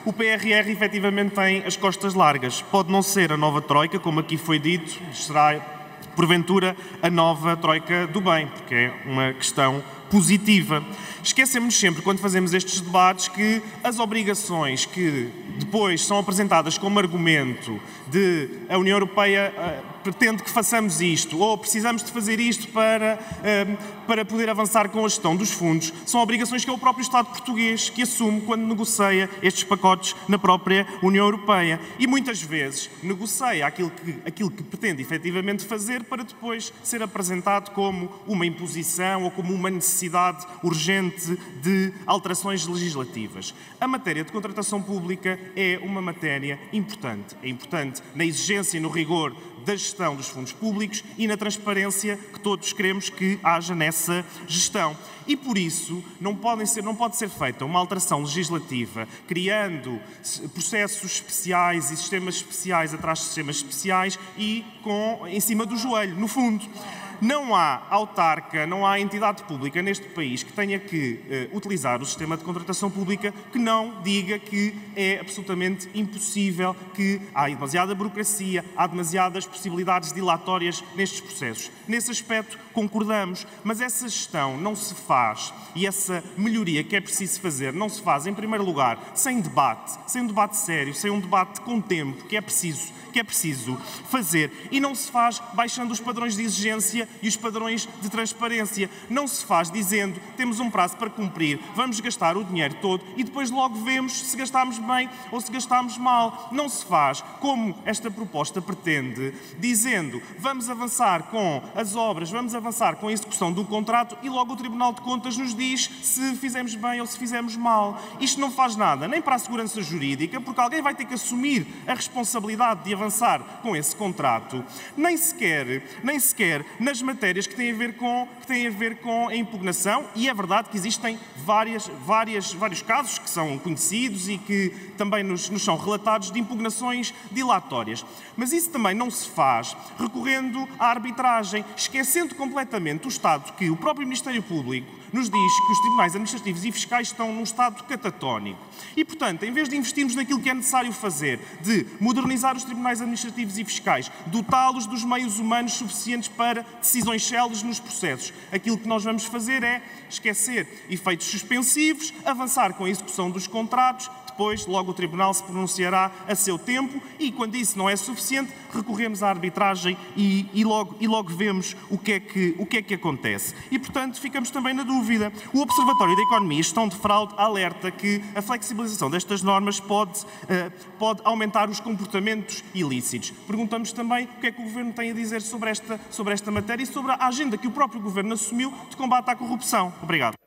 O PRR efetivamente tem as costas largas. Pode não ser a nova Troika, como aqui foi dito, será porventura a nova Troika do bem, porque é uma questão positiva. Esquecemos sempre, quando fazemos estes debates, que as obrigações que depois são apresentadas como argumento de a União Europeia pretende que façamos isto, ou precisamos de fazer isto para poder avançar com a gestão dos fundos, são obrigações que é o próprio Estado português que assume quando negocia estes pacotes na própria União Europeia. E muitas vezes negocia aquilo que pretende efetivamente fazer para depois ser apresentado como uma imposição ou como uma necessidade urgente de alterações legislativas. A matéria de contratação pública é uma matéria importante. É importante na exigência e no rigor da gestão dos fundos públicos e na transparência que todos queremos que haja nessa gestão. E por isso não pode ser feita uma alteração legislativa criando processos especiais e sistemas especiais atrás de sistemas especiais e em cima do joelho, no fundo. Não há autarca, não há entidade pública neste país que tenha que utilizar o sistema de contratação pública que não diga que é absolutamente impossível, que há demasiada burocracia, há demasiadas possibilidades dilatórias nestes processos. Nesse aspecto concordamos, mas essa gestão não se faz e essa melhoria que é preciso fazer não se faz, em primeiro lugar, sem um debate sério, sem um debate com tempo que é preciso fazer, e não se faz baixando os padrões de exigência e os padrões de transparência. Não se faz dizendo temos um prazo para cumprir, vamos gastar o dinheiro todo e depois logo vemos se gastámos bem ou se gastámos mal. Não se faz como esta proposta pretende, dizendo vamos avançar com as obras, vamos avançar com a execução do contrato e logo o Tribunal de Contas nos diz se fizemos bem ou se fizemos mal. Isto não faz nada, nem para a segurança jurídica, porque alguém vai ter que assumir a responsabilidade de avançar com esse contrato, nem sequer nas matérias que têm a ver com a impugnação, e é verdade que existem vários casos que são conhecidos e que também nos são relatados de impugnações dilatórias. Mas isso também não se faz recorrendo à arbitragem, esquecendo completamente o estado que o próprio Ministério Público nos diz que os tribunais administrativos e fiscais estão num estado catatónico. E, portanto, em vez de investirmos naquilo que é necessário fazer, de modernizar os tribunais administrativos e fiscais, dotá-los dos meios humanos suficientes para decisões céleres nos processos, aquilo que nós vamos fazer é esquecer efeitos suspensivos, avançar com a execução dos contratos, depois logo o Tribunal se pronunciará a seu tempo e, quando isso não é suficiente, recorremos à arbitragem e logo vemos o que é que acontece. E, portanto, ficamos também na dúvida. O Observatório da Economia e Gestão de Fraude alerta que a flexibilização destas normas pode aumentar os comportamentos ilícitos. Perguntamos também o que é que o Governo tem a dizer sobre esta matéria e sobre a agenda que o próprio Governo assumiu de combate à corrupção. Obrigado.